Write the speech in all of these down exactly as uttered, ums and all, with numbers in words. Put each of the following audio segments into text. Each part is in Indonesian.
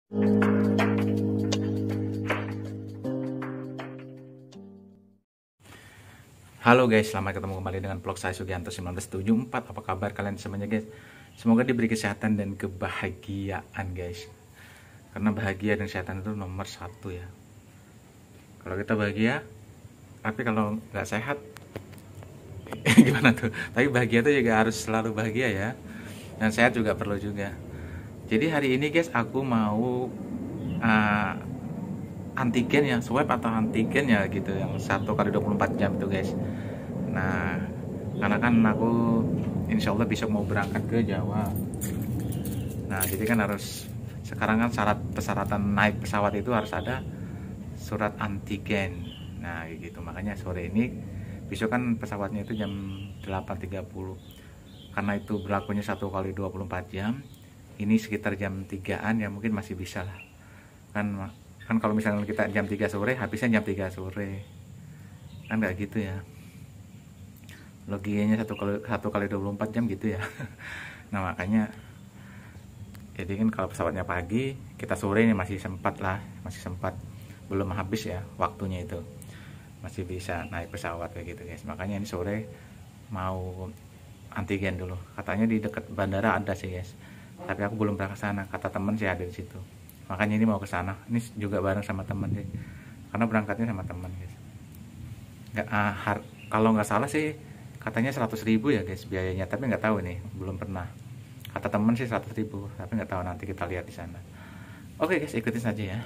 Halo guys, selamat ketemu kembali dengan vlog saya Sugianto seribu sembilan ratus tujuh puluh empat. Apa kabar kalian semuanya guys? Semoga diberi kesehatan dan kebahagiaan guys. Karena bahagia dan kesehatan itu nomor satu ya. Kalau kita bahagia, tapi kalau nggak sehat, gimana tuh? Tapi bahagia itu juga harus selalu bahagia ya. Dan sehat juga perlu juga. Jadi hari ini guys, aku mau uh, antigen ya, swab atau antigen ya gitu, yang satu kali dua puluh empat jam itu guys. Nah, karena kan aku insya Allah besok mau berangkat ke Jawa. Nah, jadi kan harus, sekarang kan syarat persyaratan naik pesawat itu harus ada surat antigen. Nah gitu, makanya sore ini, besok kan pesawatnya itu jam delapan tiga puluh. Karena itu berlakunya satu kali dua puluh empat jam, ini sekitar jam tigaan ya, mungkin masih bisa lah. Kan kan kalau misalnya kita jam tiga sore, habisnya jam tiga sore, kan nggak gitu ya, logikanya satu kali satu kali dua puluh empat jam gitu ya. Nah makanya, jadi kan kalau pesawatnya pagi, kita sore ini masih sempat lah, masih sempat, belum habis ya waktunya itu, masih bisa naik pesawat kayak gitu guys. Makanya ini sore mau antigen dulu, katanya di dekat bandara ada sih guys, tapi aku belum pernah ke sana, kata temen sih ada di situ. Makanya ini mau ke sana. Ini juga bareng sama temen sih. Karena berangkatnya sama temen guys. Nggak, uh, kalau nggak salah sih katanya seratus ribu ya guys biayanya, tapi nggak tahu nih, belum pernah. Kata temen sih seratus ribu, tapi nggak tahu, nanti kita lihat di sana. Oke guys, ikutin saja ya.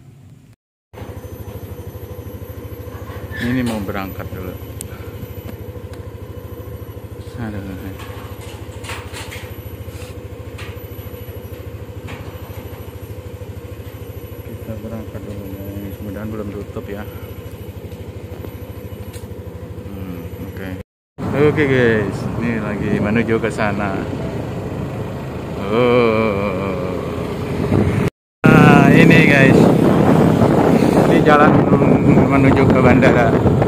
Ini mau berangkat dulu. Aduh. Kita berangkat dulu guys, mudah-mudahan belum tutup ya. Hmm, oke okay. Oke okay guys, ini lagi menuju ke sana. Oh, nah ini guys, ini jalan menuju ke bandara.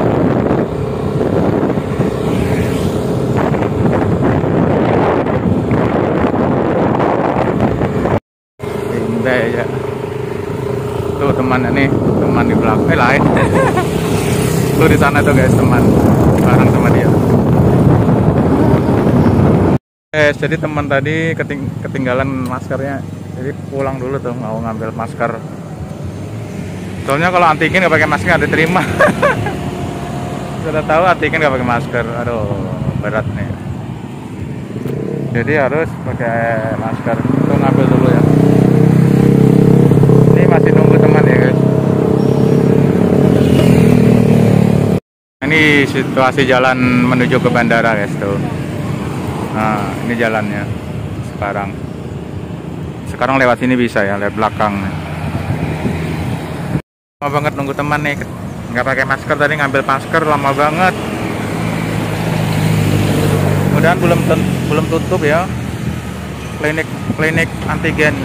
Indah ya. Tuh teman nih, teman di belakang, eh lain. Tuh di sana tuh guys, teman bareng sama dia. Guys, jadi teman tadi keting ketinggalan maskernya, jadi pulang dulu tuh, mau ngambil masker. Soalnya kalau antigen nggak pakai masker nggak diterima. Sudah tahu antigen nggak pakai masker, aduh berat nih. Jadi harus pakai masker. Tuh ngambil dulu ya. Masih nunggu teman ya guys. Ini situasi jalan menuju ke bandara guys tuh. Nah ini jalannya sekarang. Sekarang lewat sini bisa ya, lewat belakang. Lama banget nunggu teman nih, nggak pakai masker tadi, ngambil masker lama banget. Mudah-mudahan belum belum tutup ya klinik klinik antigen.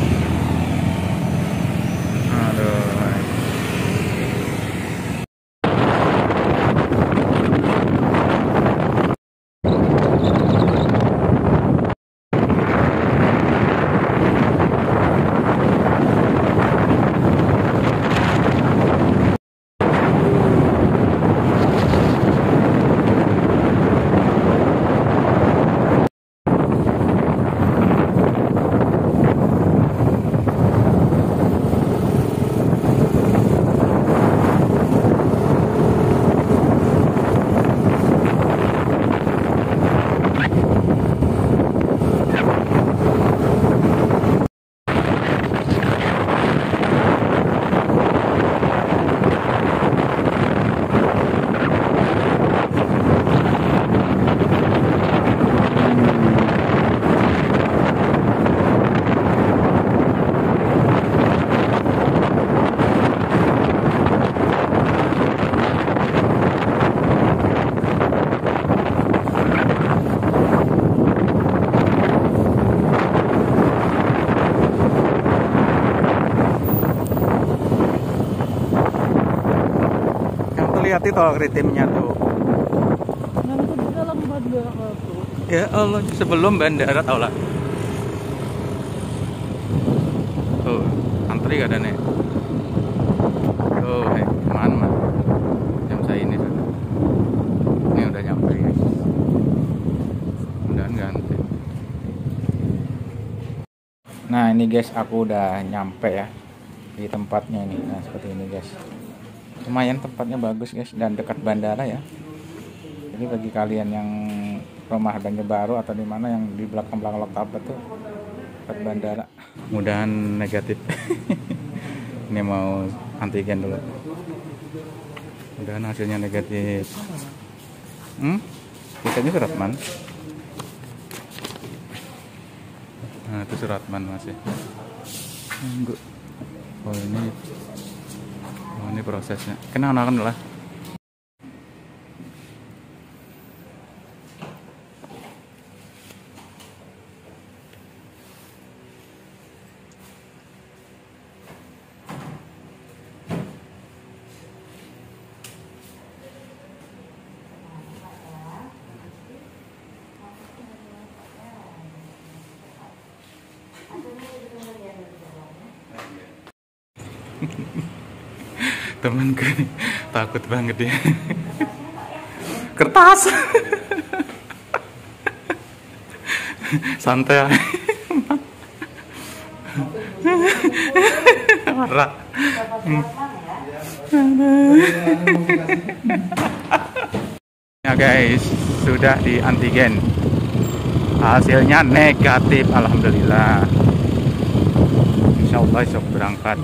hati-hati tol kritimnya tuh. Nanti di dalam bandara tuh. Ya Allah, sebelum bandara tau lah. Tuh, baterai gak ada nih. Oh, hey, mana man? Jam saya ini sudah. Ini udah nyampe guys. Udah ganti. Nah ini guys, aku udah nyampe ya di tempatnya ini. Nah seperti ini guys. Lumayan tempatnya bagus guys dan dekat bandara ya. Jadi bagi kalian yang rumah Banjar Baru atau di mana yang di belakang-belakang Loktabat tuh dekat bandara. Mudahan negatif. Ini mau antigen dulu. Mudahan hasilnya negatif. Hmm? Kitanya Suratman. Nah itu Suratman masih. Enggak. Oh ini. Oh ini prosesnya. Kenal-kenalan lah. Temanku nih takut banget ya. Kertas. Santai. Marah. Ya guys, sudah di antigen. Hasilnya negatif, alhamdulillah. Insya Allah besok berangkat.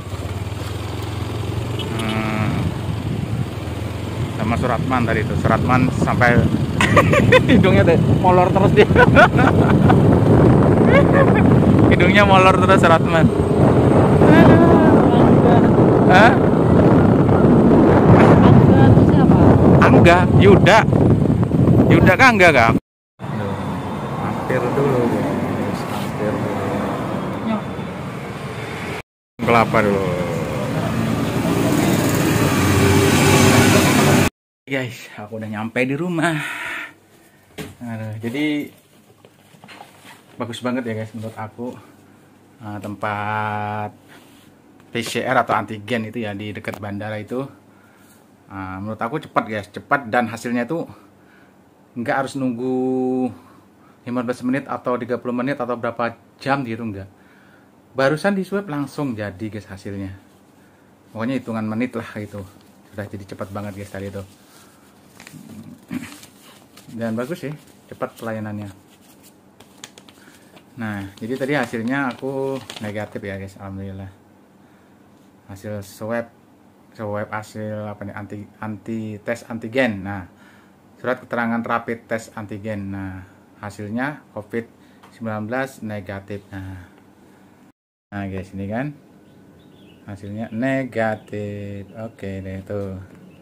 Hmm. Sama Suratman tadi itu, Suratman sampai hidungnya deh molor terus dia. Hidungnya molor terus Suratman. Hah? Angga itu siapa? Angga, Yuda. Yuda kan enggak kan? Hampir dulu guys, hampir dulu. Kelapa dulu. Guys, aku udah nyampe di rumah. Aduh, jadi bagus banget ya guys menurut aku. Nah, tempat P C R atau antigen itu ya di dekat bandara itu. Nah, menurut aku cepat guys, cepat dan hasilnya tuh nggak harus nunggu lima belas menit atau tiga puluh menit atau berapa jam gitu, enggak. Barusan di swab langsung jadi guys hasilnya. Pokoknya hitungan menit lah itu. Sudah jadi cepat banget guys tadi itu. Dan bagus sih, cepat pelayanannya. Nah, jadi tadi hasilnya aku negatif ya guys, alhamdulillah. Hasil swab, swab hasil apa nih anti anti tes antigen. Nah, surat keterangan rapid tes antigen. Nah, hasilnya covid sembilan belas negatif. Nah, nah guys ini kan hasilnya negatif. Oke deh tuh.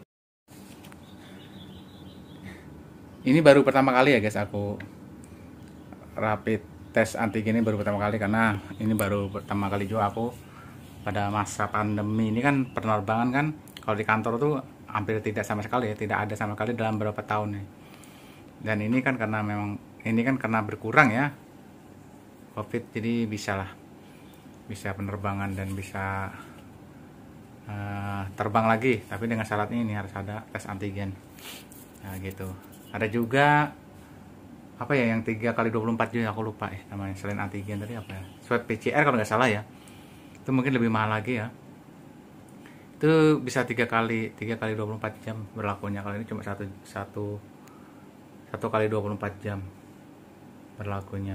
Ini baru pertama kali ya guys aku rapid tes antigen ini baru pertama kali, karena ini baru pertama kali juga aku pada masa pandemi ini kan penerbangan kan kalau di kantor tuh hampir tidak sama sekali ya, tidak ada sama sekali dalam beberapa tahun nih. Dan ini kan karena memang ini kan karena berkurang ya COVID, jadi bisa lah bisa penerbangan dan bisa uh, terbang lagi, tapi dengan syaratnya ini harus ada tes antigen. Nah gitu. Ada juga apa ya yang tiga kali dua puluh empat jam, aku lupa eh namanya, selain antigen tadi apa ya, swab P C R kalau nggak salah ya, itu mungkin lebih mahal lagi ya, itu bisa tiga kali tiga kali dua puluh empat jam berlakunya. Kalau ini cuma satu satu satu kali dua puluh empat jam berlakunya.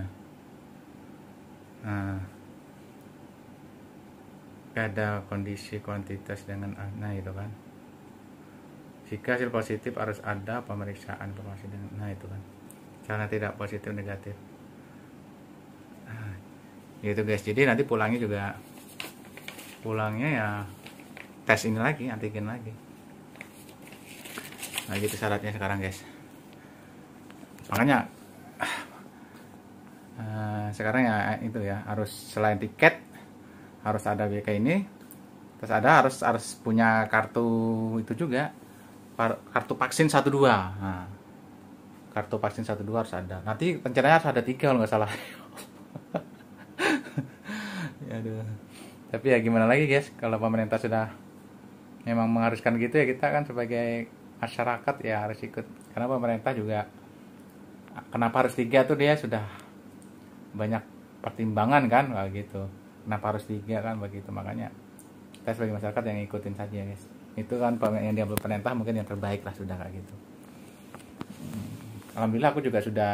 Nah, ada kondisi kuantitas dengan nah itu kan, jika hasil positif harus ada pemeriksaan informasi dengan nah itu kan, karena tidak positif negatif. Nah, gitu guys. Jadi nanti pulangnya juga pulangnya ya tes ini lagi, antigen lagi. Nah gitu syaratnya sekarang guys. Makanya uh, sekarang ya itu ya, harus selain tiket harus ada B K ini, terus ada harus harus punya kartu itu juga, kartu vaksin satu dua. Nah, kartu vaksin satu dua harus ada. Nanti rencananya harus ada tiga kalau nggak salah. Ya, aduh. Tapi ya gimana lagi guys, kalau pemerintah sudah memang mengharuskan gitu ya, kita kan sebagai masyarakat ya harus ikut. Karena pemerintah juga, kenapa harus tiga tuh, dia sudah banyak pertimbangan kan kayak gitu. Kenapa harus tiga kan begitu, makanya kita sebagai masyarakat yang ngikutin saja guys. Itu kan yang diambil pemerintah mungkin yang terbaik lah, sudah kayak gitu. Alhamdulillah aku juga sudah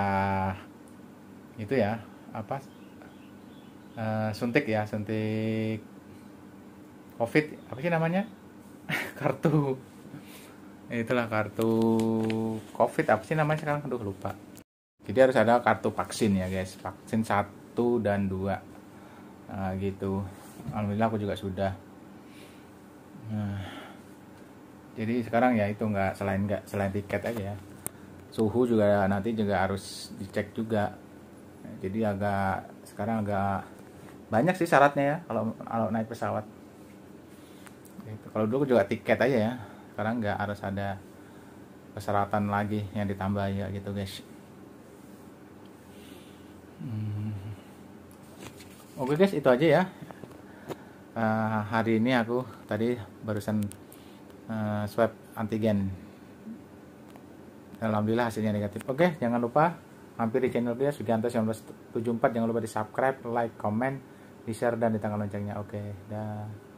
itu ya, apa uh, suntik ya, suntik COVID, apa sih namanya? Kartu, itulah kartu COVID, apa sih namanya sekarang, aduh lupa. Jadi harus ada kartu vaksin ya guys, vaksin satu dan dua, nah, gitu. Alhamdulillah aku juga sudah. Nah, jadi sekarang ya itu nggak, selain nggak selain tiket aja ya, suhu juga nanti juga harus dicek juga. Jadi agak sekarang agak banyak sih syaratnya ya kalau kalau naik pesawat. Gitu. Kalau dulu juga tiket aja ya, sekarang nggak harus ada persyaratan lagi yang ditambah ya gitu guys. Hmm. Oke guys, itu aja ya. Uh, hari ini aku tadi barusan uh, swab antigen. Alhamdulillah hasilnya negatif. Oke, jangan lupa mampir di channel dia Sugianto seribu sembilan ratus tujuh puluh empat. Jangan lupa di subscribe, like, comment, di share dan di tanggal loncengnya. Oke, dah.